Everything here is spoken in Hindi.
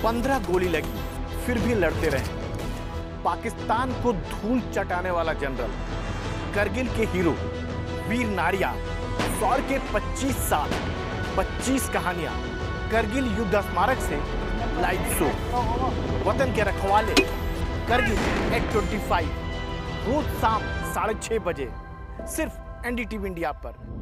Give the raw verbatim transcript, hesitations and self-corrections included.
पंद्रह गोली लगी फिर भी लड़ते रहे। पाकिस्तान को धूल चटाने वाला जनरल, करगिल के हीरो वीर नारिया, सौर के पच्चीस साल, पच्चीस कहानियां, करगिल युद्ध स्मारक से live show, Watan ke Rakhwale, Kargil at twenty five, रोज शाम साढ़े छह बजे सिर्फ एनडीटीवी इंडिया पर।